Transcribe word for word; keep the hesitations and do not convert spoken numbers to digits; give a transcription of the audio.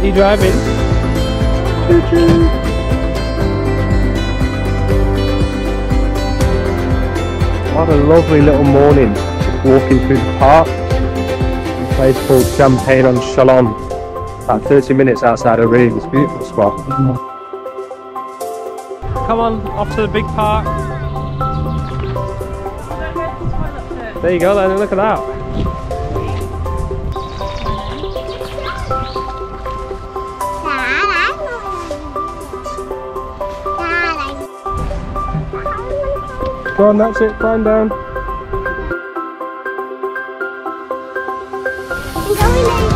You driving? What a lovely little morning, just walking through the park. A place called Champagne on Chalons, about thirty minutes outside of Reims. Beautiful spot. Come on, off to the big park. There you go then, look at that. Go on, that's it, climb down. I'm going in.